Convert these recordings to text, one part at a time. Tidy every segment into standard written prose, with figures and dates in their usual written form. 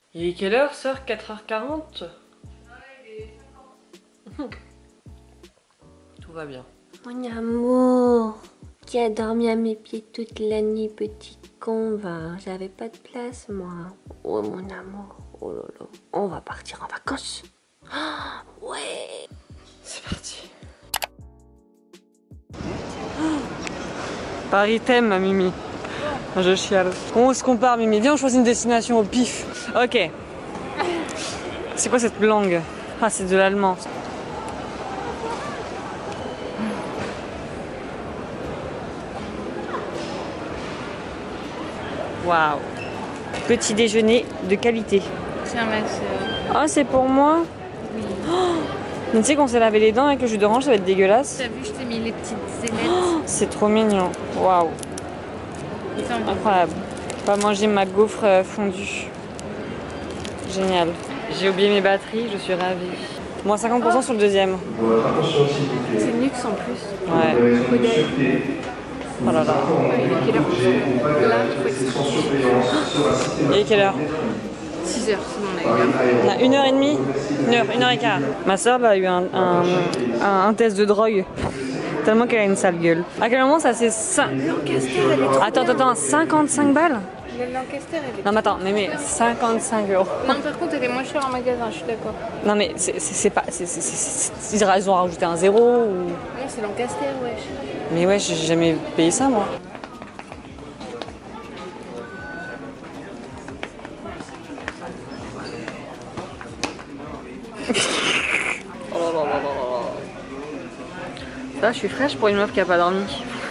Il est quelle heure, sœur? 4h40? Tout va bien. Mon amour, qui a dormi à mes pieds toute la nuit, petit con, va. J'avais pas de place, moi. Oh, mon amour. Oh là là. On va partir en vacances. Oh, ouais. C'est parti. Paris t'aime, ma Mimi. Je chiale. Comment est-ce qu'on part, Mimi? Viens, on choisit une destination au pif. Ok. C'est quoi cette langue? Ah, c'est de l'allemand. Waouh. Petit déjeuner de qualité. Tiens, ma soeur. Ah, c'est pour moi? Oui. Oh, mais tu sais qu'on s'est lavé les dents avec le jus d'orange, ça va être dégueulasse. T'as vu, je t'ai mis les petites ailettes. Oh, c'est trop mignon. Waouh. Incroyable. On va manger ma gaufre fondue. Génial. J'ai oublié mes batteries, je suis ravie. Moins 50% sur le deuxième. C'est Nux en plus. Ouais. Modèle. Oh là là. Il est quelle heure? Là, il faut être... Et quelle heure? 6h, sinon on a eu l'heure. On a 1h30, 1h15. Ma soeur a eu un test de drogue. Tellement qu'elle a une sale gueule. À quel moment ça c'est 5... Lancaster, elle est trop Attends, 55 balles? La Lancaster, elle est... Non mais attends, mais 55 €. Non, par contre, elle est moins chère en magasin, je suis d'accord. Non mais c'est pas... Ils ont rajouté un zéro ou... Non, c'est Lancaster, wesh. Mais ouais, j'ai jamais payé ça moi. Ça, je suis fraîche pour une meuf qui a pas dormi.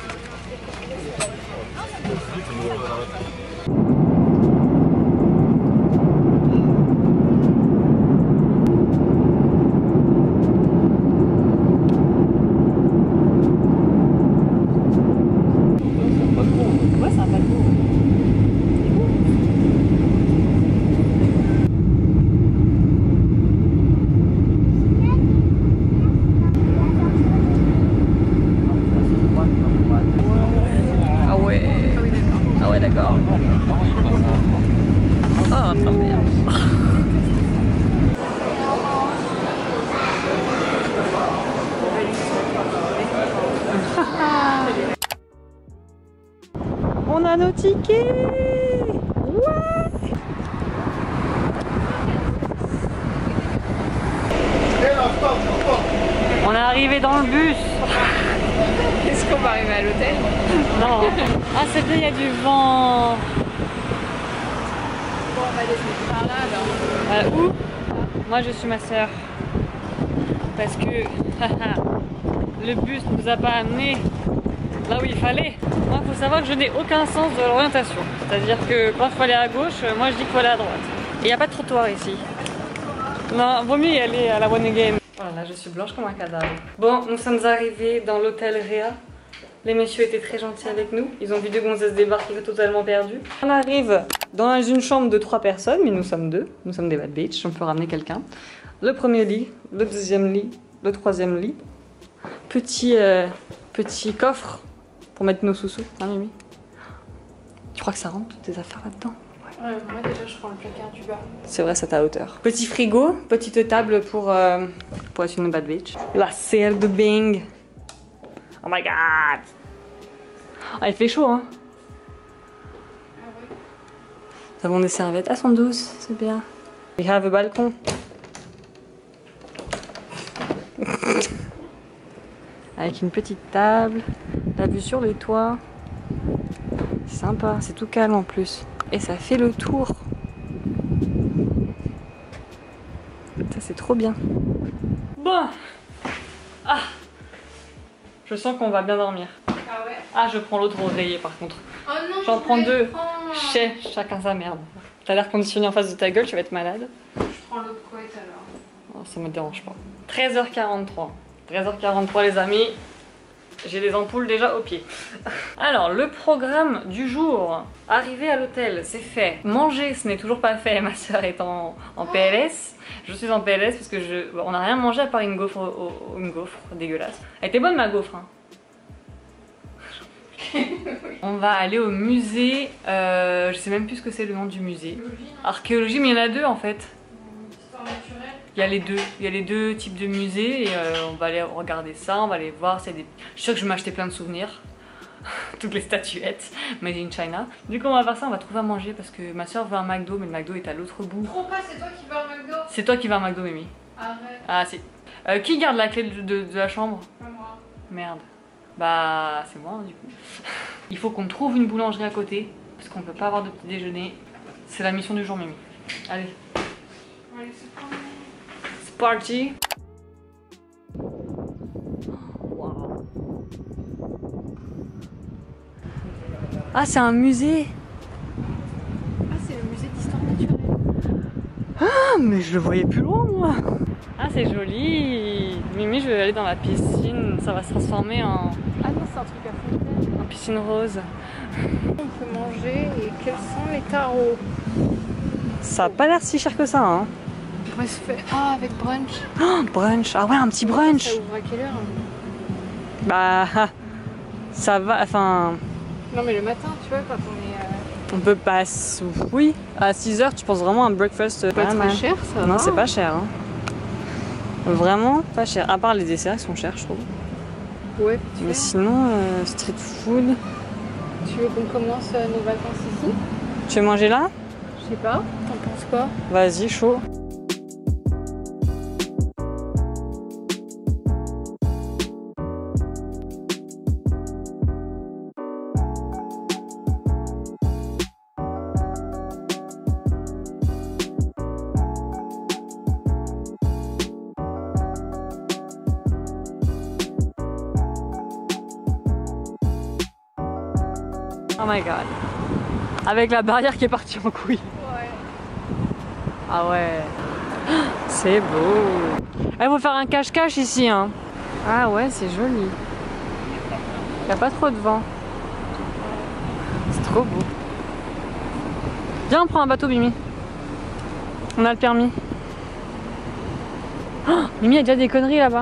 Ouais, c'est un paquebot. Ah ouais. Ah ouais, d'accord. Oh, trop bien. On a nos tickets. Ouais. On est arrivé dans le bus. Est-ce qu'on va arriver à l'hôtel? Non. Ah, c'est bien, il y a du vent. Bon, on va descendre par là, alors. Où? Moi, je suis ma soeur. Parce que le bus ne nous a pas amené là où il fallait. Moi, il faut savoir que je n'ai aucun sens de l'orientation. C'est-à-dire que quand il faut aller à gauche, moi je dis qu'il faut aller à droite. Et il n'y a pas de trottoir ici. Non, vaut mieux y aller à la one again. Voilà, je suis blanche comme un cadavre. Bon, nous sommes arrivés dans l'hôtel Réa. Les messieurs étaient très gentils avec nous. Ils ont vu deux gonzesses débarquer totalement perdues. On arrive dans une chambre de 3 personnes, mais nous sommes 2. Nous sommes des bad bitch, on peut ramener quelqu'un. Le premier lit, le deuxième lit, le troisième lit. Petit coffre pour mettre nos sous-sous, hein Mimi? Tu crois que ça rentre tes affaires là-dedans? Ouais, moi déjà je prends le placard du bas. C'est vrai, c'est à hauteur. Petit frigo, petite table pour être une bad bitch. La salle de bain. Oh my god! Ah, il fait chaud, hein? Ah ouais. Nous avons des serviettes. Elles sont douces, c'est bien. We have a balcon. Avec une petite table, la vue sur les toits. C'est sympa, c'est tout calme en plus. Et ça fait le tour. Ça c'est trop bien. Bon. Ah. Je sens qu'on va bien dormir. Ah ouais. Ah, je prends l'autre oreiller par contre. Oh non, J'en prends 2. prends... Chacun sa merde. T'as l'air conditionné en face de ta gueule, tu vas être malade. Je prends l'autre couette alors. Oh, ça me dérange pas. 13h43. 13h43 les amis. J'ai les ampoules déjà aux pieds. Alors, le programme du jour. Arrivé à l'hôtel, c'est fait. Manger, ce n'est toujours pas fait. Ma soeur est en PLS. Je suis en PLS parce que on n'a rien mangé à part une gaufre dégueulasse. Elle était bonne ma gaufre. Hein. On va aller au musée, je sais même plus ce que c'est le nom du musée. Archéologie, mais il y en a deux en fait. Il y a les deux types de musées et on va aller regarder ça, on va aller voir. Je suis sûre que je vais m'acheter plein de souvenirs. Toutes les statuettes made in China. Du coup on va faire ça, on va trouver à manger parce que ma soeur veut un McDo mais le McDo est à l'autre bout. Trompe pas, c'est toi qui vas au McDo. C'est toi qui vas à un McDo, Mimi. Arrête. Ah si. Qui garde la clé de la chambre? Pas moi. Merde. Bah c'est moi du coup. Il faut qu'on trouve une boulangerie à côté parce qu'on peut pas avoir de petit déjeuner. C'est la mission du jour, Mimi. Allez. Allez, c'est pas moi. C'est parti. Ah c'est un musée. Ah, c'est le musée d'histoire naturelle. Ah mais je le voyais plus loin moi. Ah c'est joli. Mimi, je vais aller dans la piscine. Ça va se transformer en... Ah non, c'est un truc à fontaine. en piscine rose. On peut manger et quels sont les tarots? Ça a pas l'air si cher que ça hein. On pourrait se faire... Ah, avec brunch. Oh, brunch. Ah ouais, un petit brunch. Ça ouvre à quelle heure? Bah ça va, enfin... Non mais le matin, tu vois, quand on est... On peut pas... Oui, à 6 h tu penses vraiment à un breakfast Pas très cher, ça va. Non, c'est pas cher. Hein. Vraiment pas cher. À part les desserts, ils sont chers, je trouve. Ouais, mais sinon, street food... Tu veux qu'on commence nos vacances ici? Tu veux manger là? Je sais pas, t'en penses quoi? Vas-y, chaud. Oh my god. Avec la barrière qui est partie en couille. Ouais. Ah ouais. C'est beau. Il faut faire un cache-cache ici. Hein. Ah ouais, c'est joli. Il n'y a pas trop de vent. C'est trop beau. Viens, on prend un bateau, Mimi. On a le permis. Oh, Mimi, il y a déjà des conneries là-bas.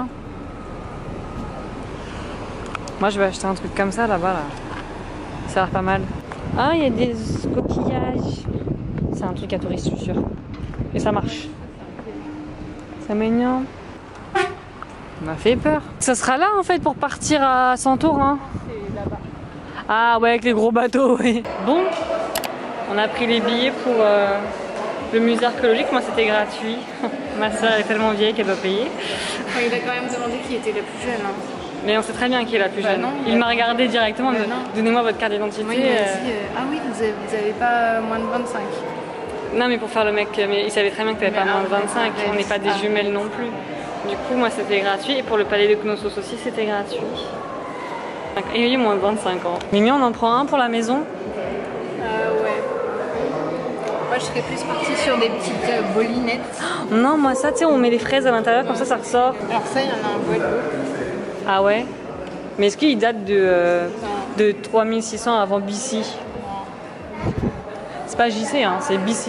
Moi, je vais acheter un truc comme ça là-bas. Là. Ça a l'air pas mal. Ah, il y a des coquillages. C'est un truc à touristes, je suis sûre. Et ça marche. C'est mignon. Ça m'a fait peur. Ça sera là en fait pour partir à Santorin. Hein. C'est là-bas. Ah ouais, avec les gros bateaux, oui. Bon, on a pris les billets pour le musée archéologique. Moi, c'était gratuit. Ma soeur est tellement vieille qu'elle doit payer. Enfin, il a quand même demandé qui était la plus jeune. Hein. Mais on sait très bien qui est la plus jeune. Non, il m'a regardé directement. Non. Donnez-moi votre carte d'identité. Moi, il m'a dit ah oui, vous avez pas moins de 25. Non, mais pour faire le mec, mais il savait très bien que tu n'avais pas moins de 25. On n'est pas des jumelles non plus. Du coup, moi, c'était gratuit. Et pour le palais de Knossos aussi, c'était gratuit. Et il y a moins de 25 ans. Mimi, on en prend un pour la maison? Ouais. Moi, je serais plus partie sur des petites bolinettes. Non, moi, ça, tu sais, on met les fraises à l'intérieur, comme ça ressort. Alors ça, il y en a un Guadeloupe. Ah ouais? Mais est-ce qu'il date de 3600 avant BC? C'est pas JC, hein, c'est BC.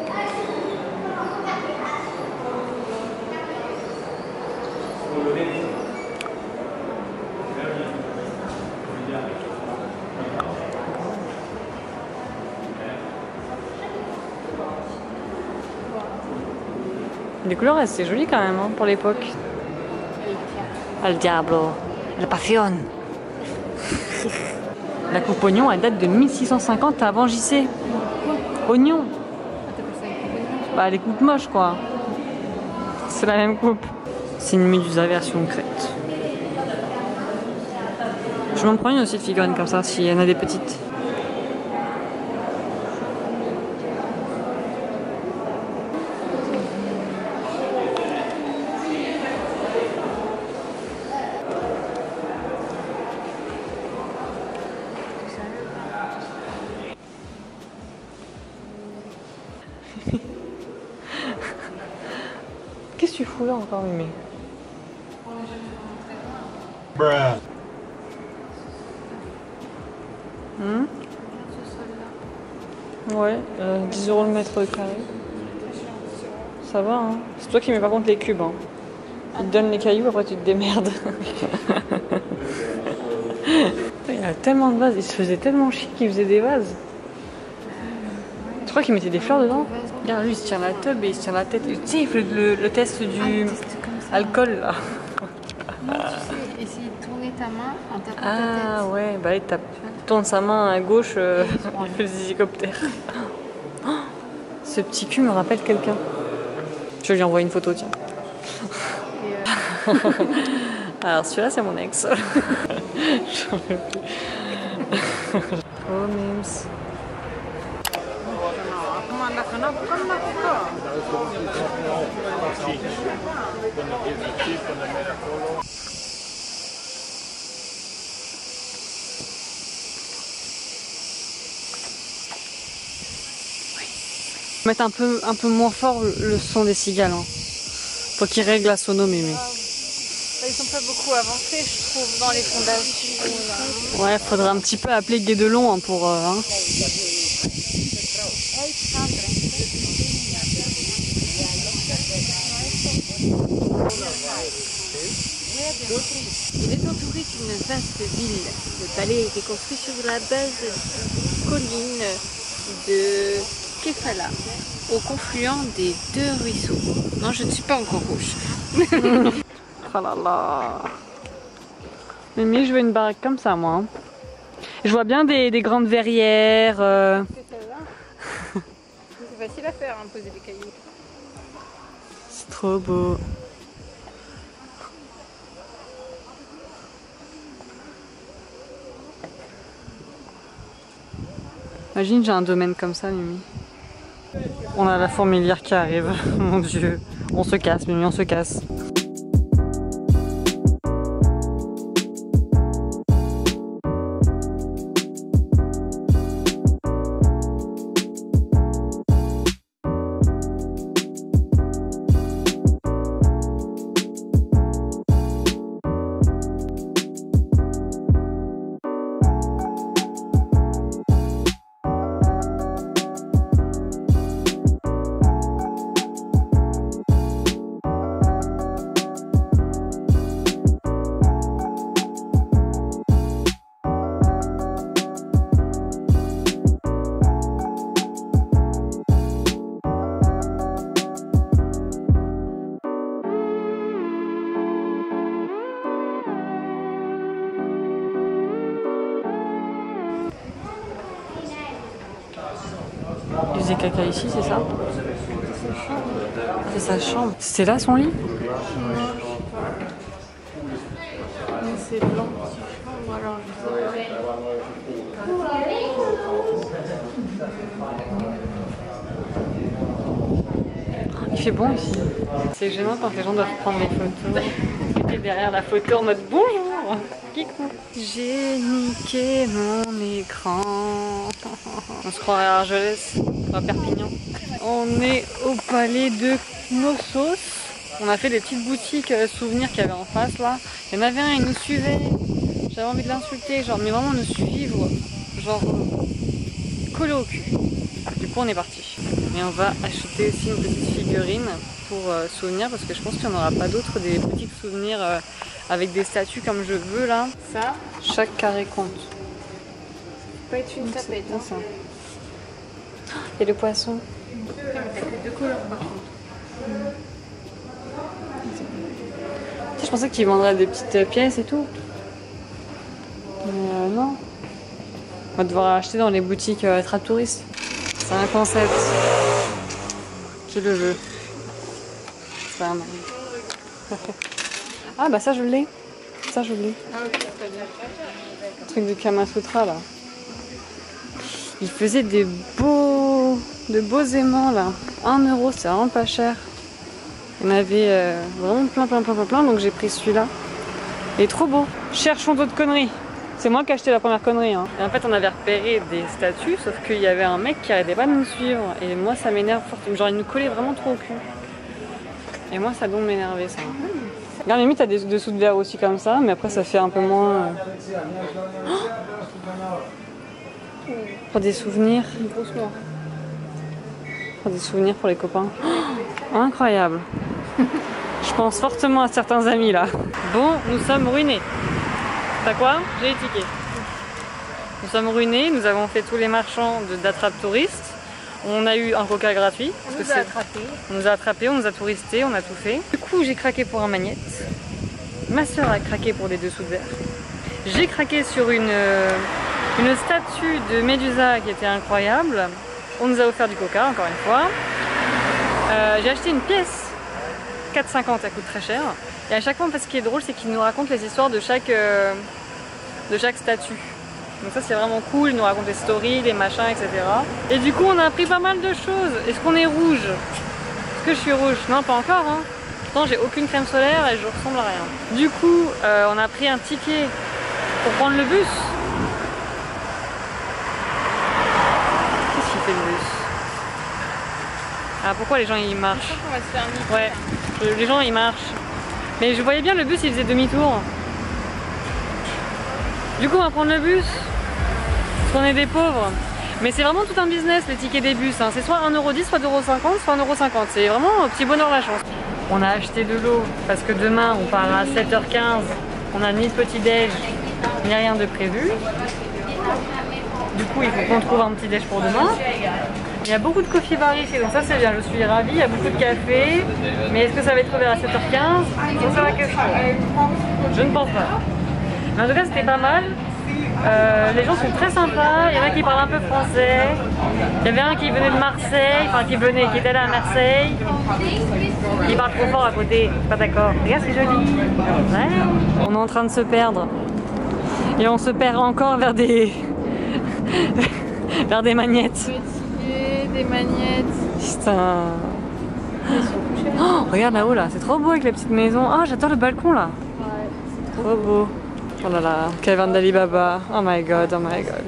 Les couleurs, c'est joli quand même, hein, pour l'époque. Al diablo, la passion. La coupe oignon, elle date de 1650 avant JC. Oignon. Ah, t'appelles ça une coupe oignon? Bah les coupes moches quoi. C'est la même coupe. C'est une médusa version crête. Je m'en prends une aussi de figurines comme ça, s'il y en a des petites. Qu'est-ce que tu fous là encore, Mimi? Ouais, 10 € le mètre carré. Ça va, hein. C'est toi qui mets par contre les cubes. Hein. Ils te donnent les cailloux, après tu te démerdes. Il y a a tellement de vases, il se faisait tellement chier qu'il faisait des vases. Je crois qu'il mettait des fleurs dedans. Regarde, lui il se tient la tube et il se tient la tête. Tu sais, il fait le test du alcool là. Non, tu sais, essayer de tourner ta main en tapant ta tête. Ah ouais, bah il tourne sa main à gauche, il fait le zizicoptère. Oh, ce petit cul me rappelle quelqu'un. Je lui envoie une photo, tiens. Alors celui-là c'est mon ex. J'en peux plus. Oh mims. Mettre un peu moins fort le son des cigales. Hein. Faut qu'ils règlent la sono mémé. Ils sont pas beaucoup avancés, je trouve, dans les fondations. Ouais, faudrait un petit peu appeler Guédelon hein, pour. Hein. Il est entouré d'une vaste ville. Le palais a été construit sur la base d'une colline de Kefala, au confluent des deux ruisseaux. Non, je ne suis pas encore rouge. Oh là là. Mimi, je veux une baraque comme ça, moi. Hein. Je vois bien des grandes verrières. C'est facile à faire, hein, poser des cailloux. C'est trop beau. Imagine, j'ai un domaine comme ça, Mimi. On a la fourmilière qui arrive. Mon Dieu. On se casse, Mimi, on se casse. Il faisait caca ici, c'est ça? C'est sa chambre. C'était là son lit? C'est blanc, chambre, alors je sais pas. Il fait bon ici. C'est gênant quand les gens doivent prendre des photos. Et derrière la photo en mode bonjour. Kikou. J'ai niqué mon écran. On se croirait à Argelès, à Perpignan. On est au palais de Knossos. On a fait des petites boutiques souvenirs qu'il y avait en face là. Il y en avait un, il nous suivait. J'avais envie de l'insulter, genre, mais vraiment nous suivre. Genre, collé au cul. Du coup, on est parti. Et on va acheter aussi une petite figurine pour souvenir parce que je pense qu'il n'y en aura pas d'autres, des petits souvenirs avec des statues comme je veux là. Ça, Chaque carré compte. peut être une tapette. Hein. Ça. Et le poisson. T'as que deux couleurs par contre. Je pensais qu'ils vendraient des petites pièces et tout. Mais non. On va devoir acheter dans les boutiques Trattouriste. C'est un concept. Je le veux. C'est un Ah bah ça je l'ai. Ça je l'ai. Ah ok, très bien. Le truc du Kama Sutra là. Il faisait de beaux aimants là. 1 €, c'est vraiment pas cher. Il y en avait vraiment plein, donc j'ai pris celui-là. Il est trop beau. Cherchons d'autres conneries. C'est moi qui ai acheté la première connerie. Hein. Et en fait, on avait repéré des statues, sauf qu'il y avait un mec qui arrêtait pas de nous suivre. Et moi, ça m'énerve fortement. Genre, il nous collait vraiment trop au cul. Et moi, ça doit m'énerver ça. Regarde, limite, t'as des dessous de verre aussi comme ça, mais après, ça fait un peu moins. Pour des souvenirs. Une grosse noire. Pour des souvenirs pour les copains. Incroyable. Je pense fortement à certains amis là. Bon, nous sommes ruinés. T'as quoi? J'ai les tickets. sommes ruinés, nous avons fait tous les marchands d'attrape touristes. On a eu un coca gratuit. On nous a attrapés. On nous a attrapés, on nous a touristés, on a tout fait. Du coup, j'ai craqué pour un magnète. Ma soeur a craqué pour des dessous de verre. J'ai craqué sur une statue de Médusa qui était incroyable. On nous a offert du coca, encore une fois. J'ai acheté une pièce 4,50, ça coûte très cher. Et à chaque fois, en fait, ce qui est drôle, c'est qu'ils nous racontent les histoires de chaque statue. Donc ça, c'est vraiment cool, ils nous racontent les stories, les machins, etc. Et du coup, on a appris pas mal de choses. Est-ce qu'on est rouge? Est-ce que je suis rouge? Non, pas encore, hein. Pourtant, j'ai aucune crème solaire et je ressemble à rien. Du coup, on a pris un ticket pour prendre le bus. Qu'est-ce qu'il fait, le bus? Ah, pourquoi les gens, ils marchent? Je pense qu'on va se faire niquer. Ouais, les gens, ils marchent. Mais je voyais bien le bus, il faisait demi-tour. Du coup, on va prendre le bus. Parce qu'on est des pauvres. Mais c'est vraiment tout un business, les tickets des bus. Hein. C'est soit 1,10 €, soit 2,50 €, soit 1,50 €. C'est vraiment un petit bonheur la chance. On a acheté de l'eau parce que demain, on part à 7h15. On n'a ni petit-déj, ni rien de prévu. Du coup, il faut qu'on trouve un petit-déj pour demain. Il y a beaucoup de coffee bar ici, donc ça c'est bien, je suis ravie. Il y a beaucoup de café. Mais est-ce que ça va être ouvert à 7h15? C'est la question. Je ne pense pas. Mais en tout cas, c'était pas mal. Les gens sont très sympas. Il y en a qui parlent un peu français. Il y avait un qui venait de Marseille, enfin qui était là à Marseille. Il parle trop fort à côté, pas d'accord. Regarde, c'est joli. Ouais. On est en train de se perdre. Et on se perd encore vers des vers des magnettes. Des magnettes. Putain. Oh, regarde là-haut là, c'est trop beau avec les petites maisons. Oh, j'adore le balcon là. Ouais. Trop beau. Oh là là, caverne d'Ali Baba. Oh my god, oh my god.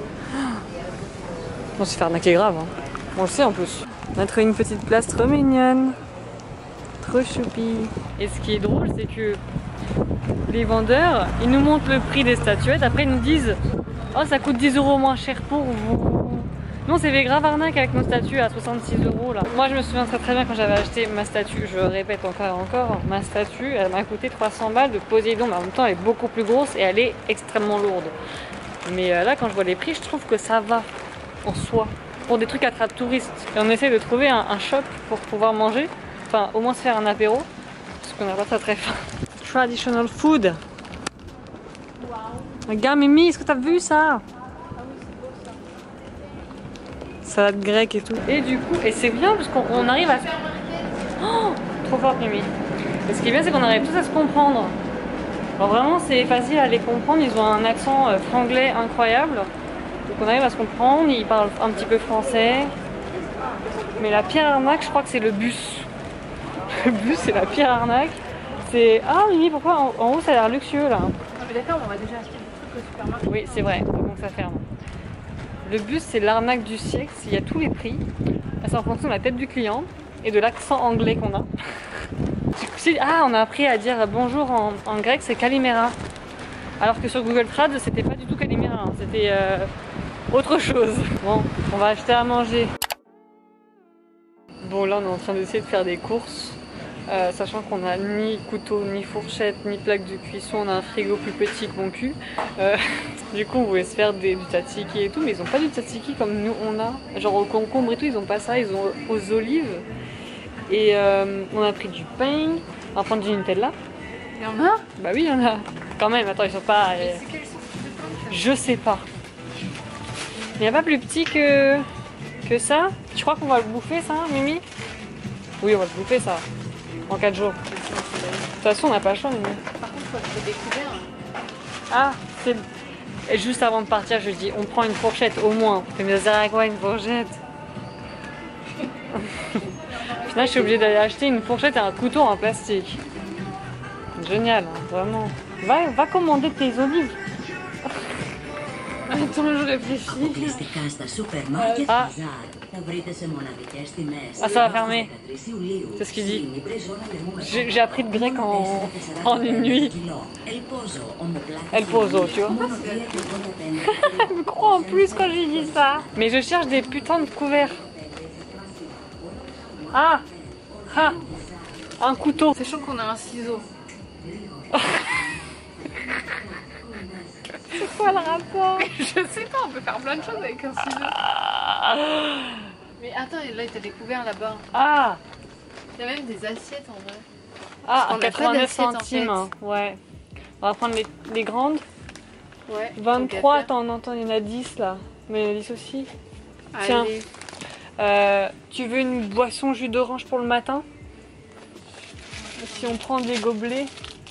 On se fait arnaquer grave. Hein. On le sait en plus. On a trouvé une petite place trop mignonne. Trop choupi. Et ce qui est drôle, c'est que les vendeurs, ils nous montrent le prix des statuettes. Après, ils nous disent: oh, ça coûte 10 € moins cher pour vous. Nous on s'est fait grave arnaque avec nos statues à 66 € là. Moi je me souviens très bien quand j'avais acheté ma statue, je répète encore et encore, ma statue elle m'a coûté 300 balles de Poséidon, mais en même temps elle est beaucoup plus grosse et elle est extrêmement lourde. Mais là quand je vois les prix, je trouve que ça va en soi. Pour des trucs attrape touristes. Et on essaie de trouver un shop pour pouvoir manger, enfin au moins se faire un apéro, parce qu'on n'a pas très faim. Traditional food. Wow. Regarde Mimi, est-ce que t'as vu ça? Salade grecque et tout. Et du coup, et c'est bien parce qu'on arrive à... Oh, trop fort Mimi. Et ce qui est bien, c'est qu'on arrive tous à se comprendre. Alors vraiment, c'est facile à les comprendre. Ils ont un accent franglais incroyable. Donc on arrive à se comprendre. Ils parlent un petit peu français. Mais la pire arnaque, je crois que c'est le bus. Le bus, c'est la pire arnaque. C'est... Ah Mimi, pourquoi en haut ça a l'air luxueux là? Non mais d'accord, on va déjà acheter des trucs au supermarché. Oui, c'est vrai. Donc ça ferme. Le bus, c'est l'arnaque du siècle, il y a tous les prix. C'est en fonction de la tête du client et de l'accent anglais qu'on a. Ah, on a appris à dire bonjour en grec, c'est Kalimera. Alors que sur Google Trad, c'était pas du tout Kalimera, hein. C'était autre chose. Bon, on va acheter à manger. Bon, là, on est en train d'essayer de faire des courses. Sachant qu'on n'a ni couteau, ni fourchette, ni plaque de cuisson, on a un frigo plus petit que mon cul. Du coup on voulait se faire du tzatziki et tout, mais ils ont pas du tzatziki comme nous on a. Genre au concombre et tout, ils ont pas ça, ils ont aux olives. Et on a pris du pain, on va prendre du Nutella. Il y en a? Bah oui, il y en a. Quand même, attends, ils sont pas... C'est quelle sorte de pain? Je sais pas. Il n'y a pas plus petit que ça. Tu crois qu'on va le bouffer ça, Mimi? Oui, on va le bouffer ça. En 4 jours. De toute façon, on n'a pas le choix, Mimi. Par contre, il faut acheter des couverts. Ah, c'est... Et juste avant de partir, je dis, on prend une fourchette au moins. Tu me dis, à quoi une fourchette? Là, je suis obligée d'aller acheter une fourchette et un couteau en plastique. Génial, hein, vraiment. Va commander tes olives. Attends, je réfléchis. Ah. Ah, ça va fermer. C'est ce qu'il dit. J'ai appris le grec en une nuit. El pozo, tu vois. Je me crois en plus quand j'ai dit ça. Mais je cherche des putains de couverts. Ah, ah, un couteau. C'est chaud qu'on a un ciseau. quoi le rapport? Je sais pas, on peut faire plein de choses avec un ciseau. Mais attends, là, t'as découvert là-bas. Ah! Il y a même des assiettes en vrai. Ah, Parce qu'on a 89 pas d'assiette, en centimes. fait. Ouais. On va prendre les grandes. Ouais. 23, attends, il y en a 10 là. Mais il y en a 10 aussi. Tiens. Allez. Tu veux une boisson jus d'orange pour le matin? Si on prend des gobelets,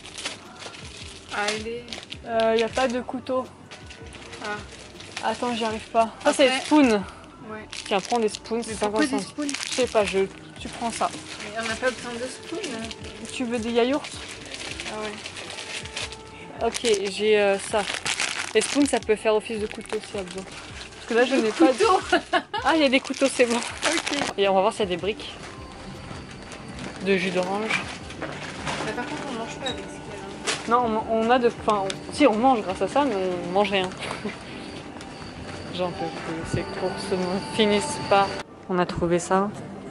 Allez. il n'y a pas de couteau. Ah. Attends, j'y arrive pas. Ça, c'est Après- spoon. Ouais. Tiens, prends des spoons, c'est Mais 50 pourquoi des centimes. spoons? Je sais pas, tu prends ça. Mais on n'a pas besoin de spoon. Tu veux des yaourts? Ah ouais. Ok, j'ai ça. Les spoons, ça peut faire office de couteau si y a besoin. Parce que là, je n'ai pas de... Ah, il y a des couteaux, c'est bon. Ok. Et on va voir s'il y a des briques de jus d'orange. Mais par contre, on mange pas avec ce qu'il y a là. Non, on a de... Enfin, si, on mange grâce à ça, mais on mange rien. J'en peux plus, ces courses ne finissent pas. On a trouvé ça.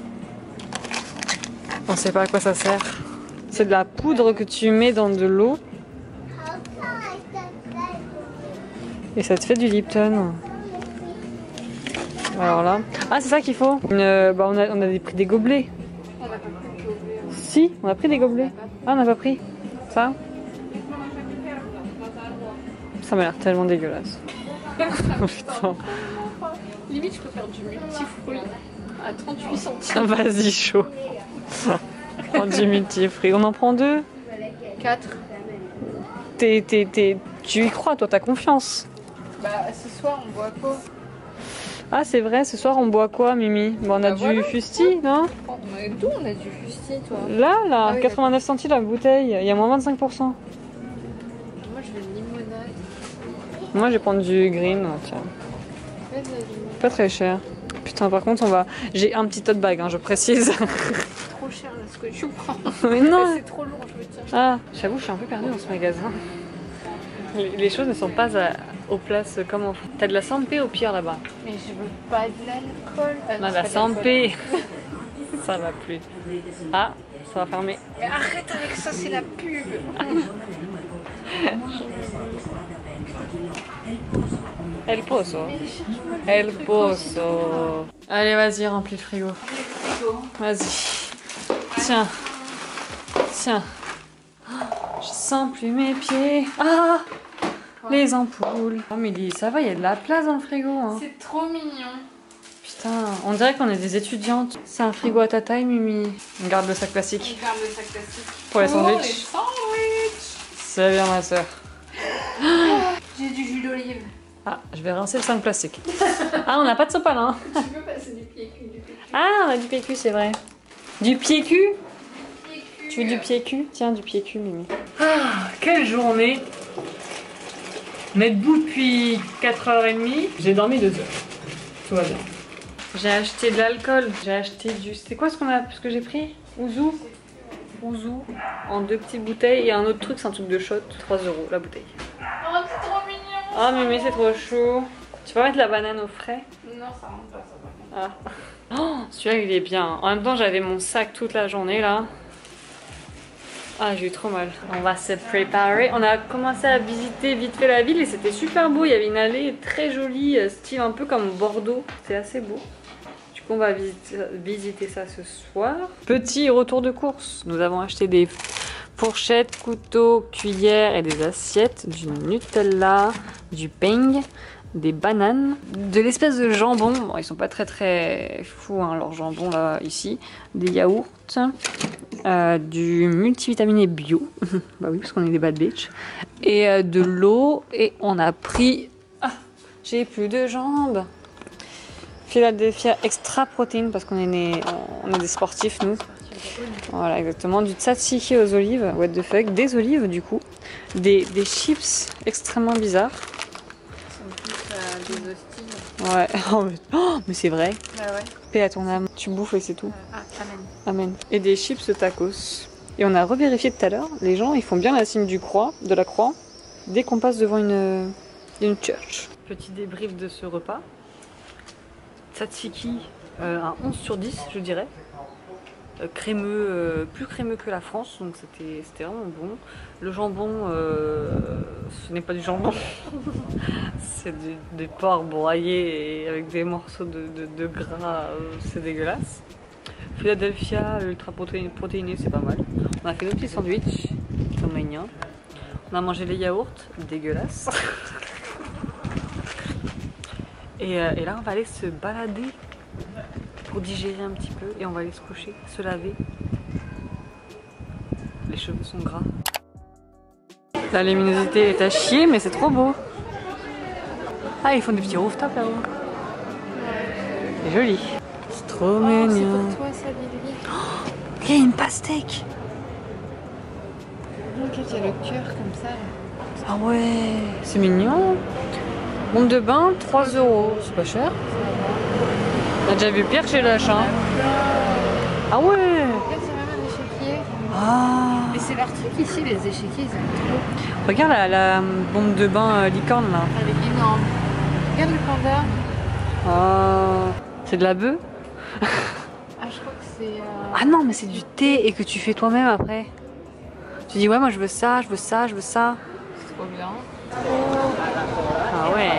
On sait pas à quoi ça sert. C'est de la poudre que tu mets dans de l'eau. Et ça te fait du Lipton. Alors là... Ah, c'est ça qu'il faut. On a pris des gobelets. On n'a pas pris de gobelet. Si, on a pris des gobelets. Ah, on n'a pas pris. Ça? Ça m'a l'air tellement dégueulasse. Putain. Limite, je peux faire du multifruit à 38 centimes. Vas-y, chaud. Prends du multifruit. On en prend 2. 4. Tu y crois, toi, t'as confiance. Bah, ce soir, on boit quoi? Ah, c'est vrai, ce soir, on boit quoi, Mimi? Bon, on a Bah, du voilà. fusti, non? D'où on a du fusti, toi? Là, Ah oui, 89 centimes la bouteille. Il y a moins 25%. Moi, je veux une limonade. Moi, je vais prendre du green, tiens. Ouais, de la limonade. Pas très cher. Putain, par contre, j'ai un petit tote bag, hein, je précise. Trop cher, là, ce que tu prends. Mais non. C'est trop lourd, je veux dire. Ah, j'avoue, je suis un peu perdue dans ce magasin. Les choses ne sont pas aux places comme en France. T'as de la Sampé au pire là-bas. Mais je veux pas de l'alcool. Ah, On a de c'est la pas Sampé. Ça va plus. Ah, ça va fermer. Mais arrête avec ça, c'est la pub. El Pozo. El Pozo. Allez, vas-y, remplis le frigo. Vas-y. Tiens. Tiens. Je sens plus mes pieds. Ah, les ampoules. Oh, Mélie, ça va, il y a de la place dans le frigo. Hein. C'est trop mignon. Putain, on dirait qu'on est des étudiantes. C'est un frigo à ta taille, Mimi. On garde le sac plastique On garde le sac classique. pour les Oh, sandwichs. les sandwichs. C'est bien, ma soeur. J'ai du jus d'olive. Ah, je vais rincer le sac plastique. Ah, on n'a pas de sopalin. Tu veux passer du pied cul, du pied cul. Ah, on a du PQ, c'est vrai. Du pied cul? Pied cul. Tu veux du pied cul? Tiens, du pied cul, Mimi. Ah, quelle journée! On est debout depuis 4h30. J'ai dormi 2 heures. Tout va bien. J'ai acheté de l'alcool. J'ai acheté du... C'était quoi ce que j'ai pris? Ouzou. Ouzou. En 2 petites bouteilles. Et un autre truc, c'est un truc de shot. 3 € la bouteille. Oh, c'est trop mignon. Oh, Mimi, c'est trop chaud. Tu peux mettre la banane au frais? Non, ça rentre pas, ça va. Ah. Oh, celui-là il est bien. En même temps j'avais mon sac toute la journée là. Ah, j'ai eu trop mal. On va se préparer. On a commencé à visiter vite fait la ville et c'était super beau. Il y avait une allée très jolie, style un peu comme Bordeaux. C'est assez beau. Du coup on va visiter ça ce soir. Petit retour de course. Nous avons acheté des fourchettes, couteaux, cuillères et des assiettes, du Nutella, du peng, des bananes, de l'espèce de jambon. Bon, ils sont pas très fous, hein, leur jambon là, ici. Des yaourts, du multivitaminé bio. Bah oui, parce qu'on est des bad bitch. Et de l'eau. Et on a pris... Ah, j'ai plus de jambes. Philadelphia extra protéines parce qu'on est des sportifs, nous. Voilà, exactement. Du tzatziki aux olives. What the fuck. Des olives, du coup. Des chips extrêmement bizarres. Des hosties. Ouais. Oh, mais c'est vrai. Bah ouais. Paix à ton âme. Tu bouffes et c'est tout. Amen. Amen. Et des chips tacos. Et on a revérifié tout à l'heure. Les gens, ils font bien la signe de la croix dès qu'on passe devant une church. Petit débrief de ce repas. Tzatziki, un 11 sur 10, je dirais. crémeux, plus crémeux que la France, donc c'était vraiment bon. Le jambon, ce n'est pas du jambon, c'est des porcs broyés et avec des morceaux de gras, c'est dégueulasse. Philadelphia ultra protéiné, c'est pas mal. On a fait nos petits sandwichs, comme mignon. On a mangé les yaourts, dégueulasse. Et là on va aller se balader pour digérer un petit peu et on va aller se coucher, se laver. Les cheveux sont gras. La luminosité est à chier mais c'est trop beau. Ah, ils font des petits rooftops là-haut. C'est joli. C'est trop mignon. C'est pour toi ça, Lily. Oh, il y a une pastèque. Donc il y a le cœur comme ça. Ah ouais, c'est mignon. Bombe de bain, 3 €. C'est pas cher. On a déjà vu pire chez Lush, hein. Ah ouais. Là c'est vraiment un échiquier. Ah. Mais c'est leur truc ici, les échiquiers, ils aiment trop. Regarde la bombe de bain licorne là. Elle est énorme. Regarde le panda. Ah. C'est de la bœuf. Ah, je crois que c'est... Ah non, mais c'est du thé et que tu fais toi-même après. Tu dis ouais, moi je veux ça, je veux ça, je veux ça. C'est trop bien. Ah ouais.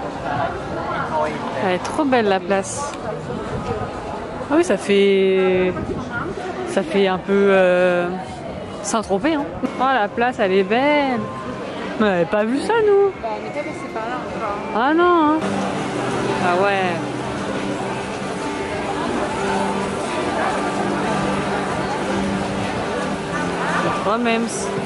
Elle est trop belle la place. Ah oui, ça fait un peu Saint-Tropez, hein. Oh, la place elle est belle. Mais on n'avait pas vu ça nous. Bah, on n'est pas passé par là encore. Ah non, hein. Ah ouais. C'est trop même.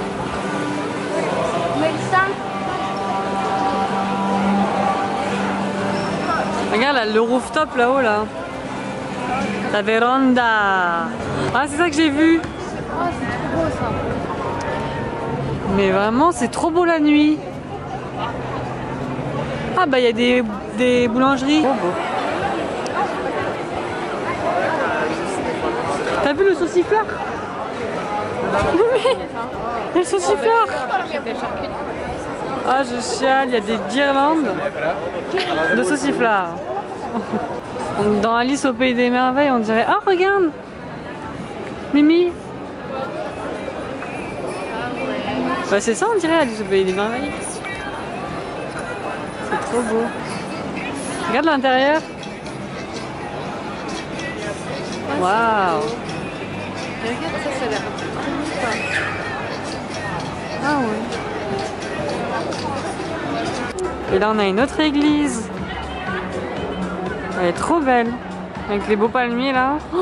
Regarde là, le rooftop là-haut là. La véranda. Ah, c'est ça que j'ai vu. Ah, c'est trop beau ça. Mais vraiment, c'est trop beau la nuit. Ah bah il y a des boulangeries. Trop beau. T'as vu le sauciflard? Oui, le sauciflard. Ah, je chiale, il y a des guirlandes de sauciflard. Dans Alice au pays des merveilles, on dirait ah regarde, Mimi. Bah c'est ça, on dirait Alice au pays des merveilles. C'est trop beau. Regarde l'intérieur. Waouh. Regarde ça, ça a l'air trop beau. Ah ouais. Et là on a une autre église. Elle est trop belle. Avec les beaux palmiers là. Oh,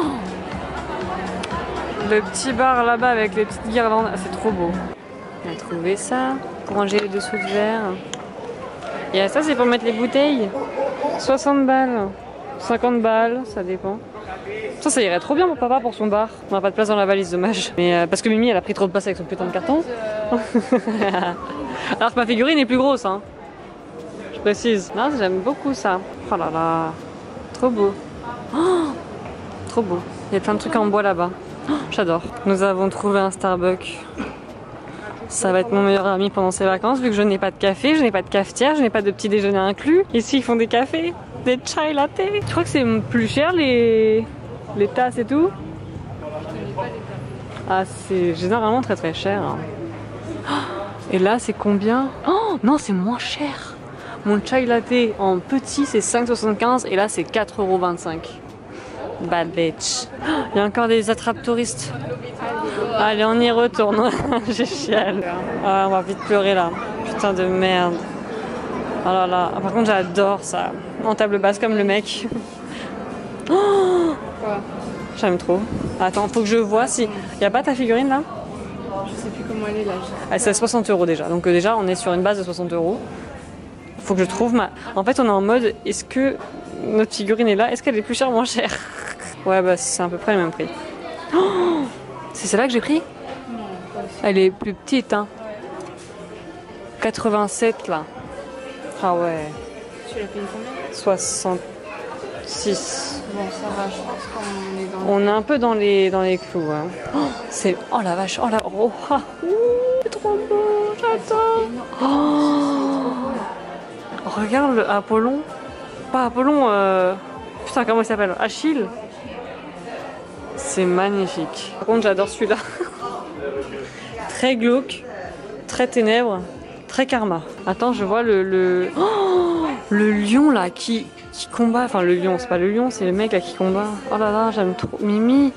le petit bar là-bas avec les petites guirlandes. Ah, c'est trop beau. On a trouvé ça pour ranger les dessous de verre. Et ça c'est pour mettre les bouteilles. 60 balles. 50 balles, ça dépend. Ça irait trop bien pour papa pour son bar. On n'a pas de place dans la valise, dommage. Mais parce que Mimi elle a pris trop de place avec son putain de carton. Alors que ma figurine est plus grosse, hein. Je précise. Non, j'aime beaucoup ça. Oh là là. Trop beau. Oh, trop beau. Il y a plein de trucs en bois là-bas. Oh, j'adore. Nous avons trouvé un Starbucks. Ça va être mon meilleur ami pendant ces vacances vu que je n'ai pas de café, je n'ai pas de cafetière, je n'ai pas de petit déjeuner inclus. Ici ils font des cafés, des chai latte. Je crois que c'est plus cher les tasses et tout. Ah, c'est généralement très très cher. Et là c'est combien? Oh non, c'est moins cher. Mon chai latte en petit c'est 5,75 et là c'est 4,25 €. Bad bitch. Il y a encore des attrapes touristes. Allez, on y retourne. J'ai chiale. Ah, on va vite pleurer là. Putain de merde. Oh là là. Par contre, j'adore ça. En table basse comme le mec. Oh, j'aime trop. Attends, faut que je vois si. Y a pas ta figurine là? Je sais plus comment elle est là. Ah, c'est à 60 € déjà. Donc déjà, on est sur une base de 60 €. Faut que je trouve ma. En fait, on est en mode est-ce que notre figurine est là? Est-ce qu'elle est plus chère ou moins chère? Ouais, bah c'est à peu près le même prix. Oh, c'est celle-là que j'ai pris? Elle est plus petite, hein. 87 là. Ah ouais. Tu l'as payé combien? 66. Bon, ça va, je pense qu'on est dans... On est un peu dans les clous. Hein. Oh, c'est... Oh la vache, oh la... Oh, ah. C'est trop beau, j'adore. Oh. Regarde le Apollon. Pas Apollon, putain comment il s'appelle? Achille. C'est magnifique. Par contre, j'adore celui-là. Très glauque, très ténèbres, très karma. Attends, je vois le lion là qui combat. Enfin, le lion, c'est pas le lion, c'est le mec là qui combat. Oh là là, j'aime trop. Mimi.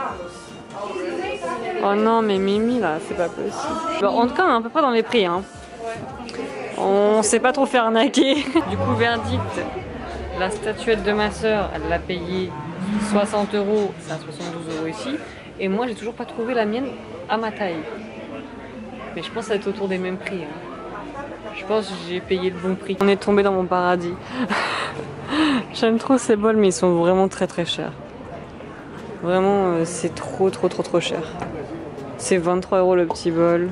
Oh non, mais Mimi là, c'est pas possible. Bon, en tout cas, on est à peu près dans les prix. Hein. On sait pas trop faire arnaquer. Du coup, verdict, la statuette de ma soeur, elle l'a payée 60 €, c'est à 72 € ici. Et moi, j'ai toujours pas trouvé la mienne à ma taille. Mais je pense que ça va être autour des mêmes prix. Hein. Je pense que j'ai payé le bon prix. On est tombé dans mon paradis. J'aime trop ces bols, mais ils sont vraiment très très chers. Vraiment, c'est trop cher. C'est 23 € le petit bol.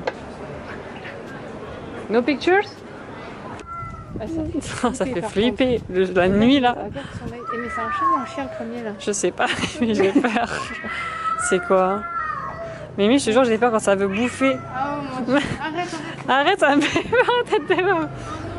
No pictures? Ça fait flipper. La nuit là. Mais c'est un chat ou un chien le premier là? Je sais pas, mais j'ai peur. C'est quoi? Mimi, je te jure, j'ai peur quand ça veut bouffer. Oh mon Dieu. Arrête, ça me fait peur, tête de homme.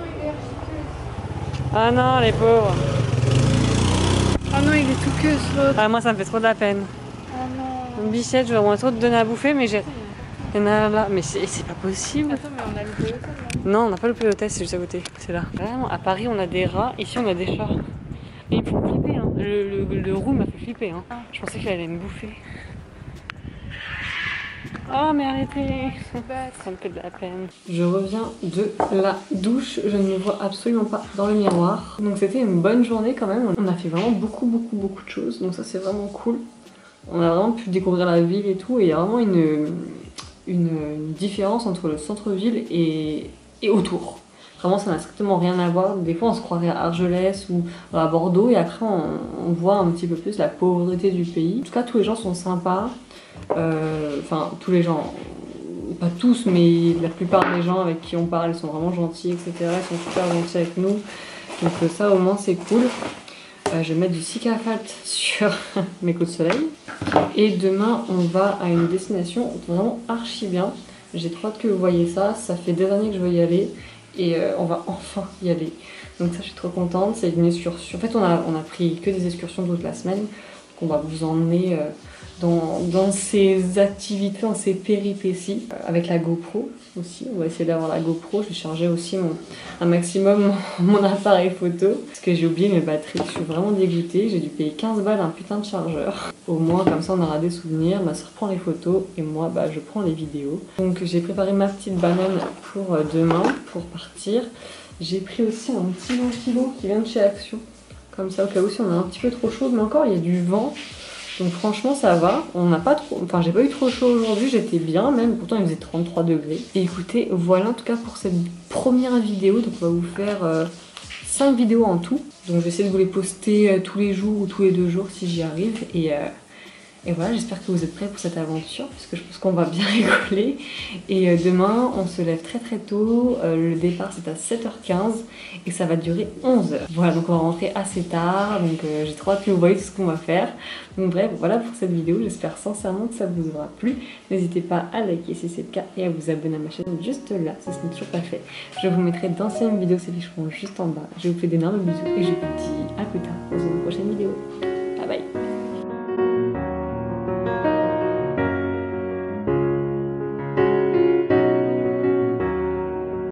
Ah non, les pauvres. Oh non, il est tout queue ce l'autre. Ah, moi, ça me fait trop de la peine. Oh non. Bichette, je voudrais trop te donner à bouffer, mais j'ai. Il y en a là. Mais c'est pas possible. Attends, mais on a loupé l'hôtel là. Non, on n'a pas loupé l'hôtel, c'est juste à côté. C'est là. Vraiment, à Paris, on a des rats. Ici, on a des chats. Et ils me font flipper. Hein. Le roux m'a fait flipper. Hein. Je pensais qu'il allait me bouffer. Oh, mais arrêtez. Ça me fait de la peine. Je reviens de la douche. Je ne me vois absolument pas dans le miroir. Donc, c'était une bonne journée quand même. On a fait vraiment beaucoup de choses. Donc, ça, c'est vraiment cool. On a vraiment pu découvrir la ville et tout. Et il y a vraiment une différence entre le centre-ville et autour. Vraiment, ça n'a strictement rien à voir. Des fois, on se croirait à Argelès ou à Bordeaux et après, on voit un petit peu plus la pauvreté du pays. En tout cas, tous les gens sont sympas. Enfin, tous les gens, pas tous, mais la plupart des gens avec qui on parle, ils sont vraiment gentils, etc. Ils sont super gentils avec nous. Donc ça, au moins, c'est cool. Je vais mettre du cicafalte sur mes coups de soleil. Et demain, on va à une destination vraiment archi bien. J'ai trop hâte que vous voyez ça. Ça fait des années que je veux y aller. Et on va enfin y aller. Donc ça, je suis trop contente. C'est une excursion. En fait, on a pris que des excursions toute la semaine. Donc on va vous emmener dans ces activités, dans ces péripéties. Avec la GoPro aussi. On va essayer d'avoir la GoPro. Je vais charger aussi un maximum mon appareil photo. Parce que j'ai oublié mes batteries. Je suis vraiment dégoûtée. J'ai dû payer 15 balles un putain de chargeur. Au moins, comme ça, on aura des souvenirs. Ma soeur prend les photos et moi, je prends les vidéos. Donc, j'ai préparé ma petite banane pour demain, pour partir. J'ai pris aussi un petit ventilo qui vient de chez Action. Comme ça, au cas où si on a un petit peu trop chaud. Mais encore, il y a du vent. Donc franchement ça va, on n'a pas trop, enfin j'ai pas eu trop chaud aujourd'hui, j'étais bien même, pourtant il faisait 33 degrés. Et écoutez, voilà en tout cas pour cette première vidéo, donc on va vous faire 5 vidéos en tout. Donc je vais essayer de vous les poster tous les jours ou tous les 2 jours si j'y arrive. Et voilà, j'espère que vous êtes prêts pour cette aventure, parce que je pense qu'on va bien rigoler. Et demain, on se lève très tôt, le départ c'est à 7h15 et ça va durer 11h. Voilà, donc on va rentrer assez tard, donc j'ai trop hâte que vous voyez tout ce qu'on va faire. Donc bref, voilà pour cette vidéo, j'espère sincèrement que ça vous aura plu. N'hésitez pas à liker si c'est le cas et à vous abonner à ma chaîne juste là, si ce n'est toujours pas fait. Je vous mettrai d'anciennes vidéos s'afficheront juste en bas. Je vous fais d'énormes bisous et je vous dis à plus tard dans une prochaine vidéo.